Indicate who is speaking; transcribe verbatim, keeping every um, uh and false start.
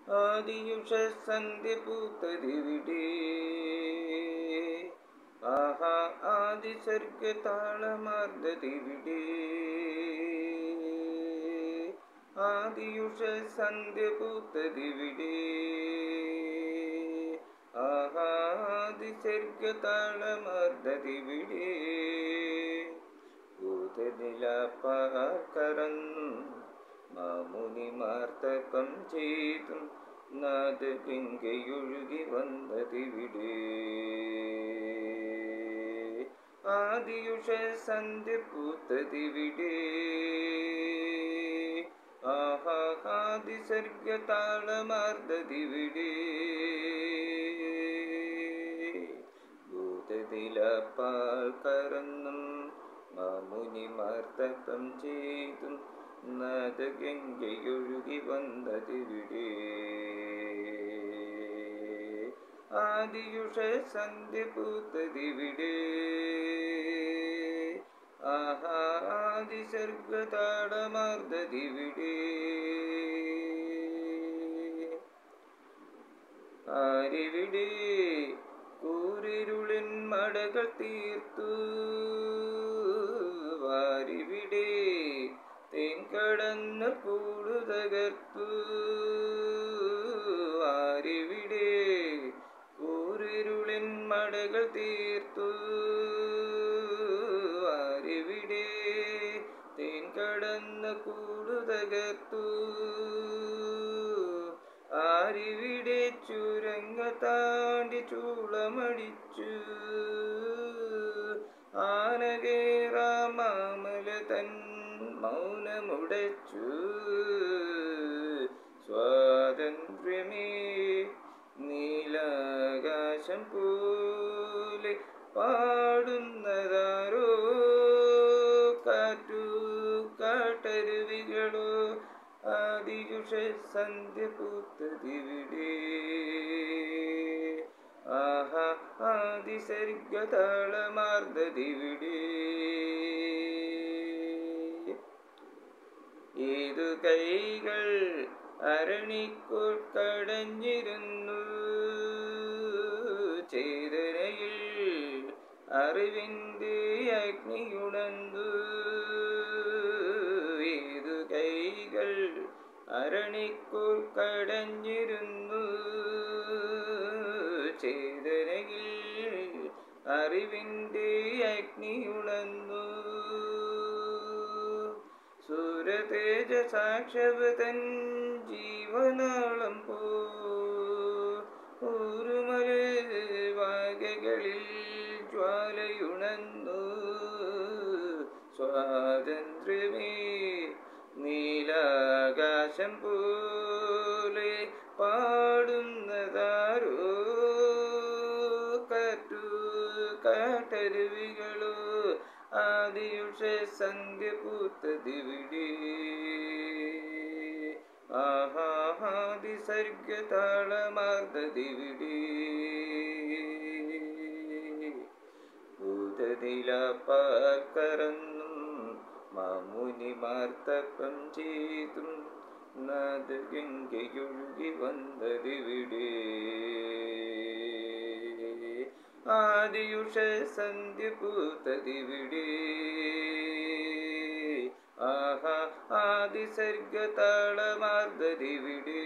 Speaker 1: ആദിയുഷ സന്ധ്യ പൂത്തതിവിടെ. ആഹാ ആദിസർഗ താളമാർദ്ദതിവിടെ. ആദിയുഷ സന്ധ്യ പൂത്തതിവിടെ. ആഹാ ആദിസർഗ താളമാർദ്ദതിവിടെ. ഭൂതനിലാപ്പാക്കറന്നു മാമുനിമാർ തപം ചെയ്തും നാദഗംഗയൊഴുകി വന്നതിവിടെ. ആദിയുഷ സന്ധ്യ പൂത്തതിവിടെ. ആഹാ ആദിസർഗ താളമാർദ്ദതിവിടെ. ഭൂതനിലാപ്പാൽ കറന്നും മാമുനിമാർ തപം ചെയ്തും നാദഗംഗയൊഴുകി വന്നതിവിടെ. ആദിയുഷ സന്ധ്യ പൂത്തതിവിടെ. ആഹാ ആദിസർഗ താളമാർദ്ദതിവിടെ. ആരിവിടെ കൂരിരുളിൻ മടകൾ തീർത്തു. വാരിവിടെ തേൻ കടന്ന കൂടു തകർത്തു. ആരിവിടെ കൂരിരുളിൻ മടകൾ തീർത്തു. ആരിവിടെ തേൻ കടന്ന കൂടു തകർത്തു. ആരിവിടെ ചുരങ്ങ താണ്ടി ചൂളമടിച്ചു. ആനകേറാമാമല തൻ മൗനമുടച്ചു. സ്വാതന്ത്ര്യമേ നീലാകാശം പോലെ പാടുന്നതാരോ. കാറ്റു കാട്ടരുവികളോ. ആദിയുഷ സന്ധ്യ പൂത്തതിവിടെ. ആഹാ ആദിസർഗ താളമാർദ്ദതിവിടെ. ഏതു കൈകൾ അരണിക്കോൾ കടഞ്ഞിരുന്നു. ചേതനയിൽ അറിവിൻ്റെ അഗ്നിയുണർന്നു. ഏതു കൈകൾ അരണിക്കോൾ കടഞ്ഞിരുന്നു. ചേതനയിൽ അറിവിൻ്റെ അഗ്നിയുണർന്നു. സൂരതേജ സാക്ഷവതൻ ജീവനാളം പോ ഊരുമല വാകകളിൽ ജ്വാലയുണർന്നു. സ്വാതന്ത്ര്യമേ നീലാകാശം പോലെ പാടുന്നതാരോ. കാറ്റു കാട്ടരുവികളോ. ആദിയുഷ സന്ധ്യ പൂത്തതിവിടെ. ആഹാ ആദിസർഗ താളമാർദ്ദതിവിടെ. ഭൂതനിലാപ്പാൽ കറന്നും മാമുനിമാർ തപം ചെയ്തും നാദഗംഗയൊഴുകി വന്നതിവിടെ. ആദിയുഷ സന്ധ്യ പൂത്തതിവിടെ. ആഹാ ആദിസർഗ താളമാർദ്ദതിവിടെ.